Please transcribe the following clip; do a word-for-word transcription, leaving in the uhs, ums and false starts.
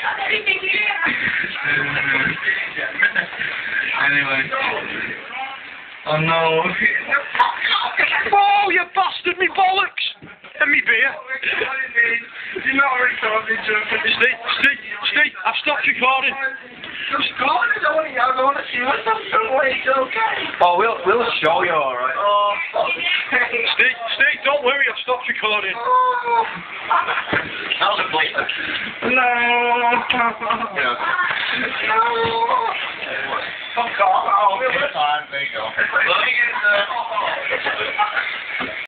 Anyway. Oh no. Oh, you bastard, me bollocks! And me beer. You're not recording, Joe. Steve, Steve, Steve, I've stopped recording. Just go on, I don't want to, I don't want to see what's up. It's okay. Oh, we'll, we'll show you, alright. Oh, fuck. Steve, Steve, don't worry, I've stopped recording. Oh. That was a bleeper. No. Yeah. No. Fuck off. Oh, there you go. Let me get the...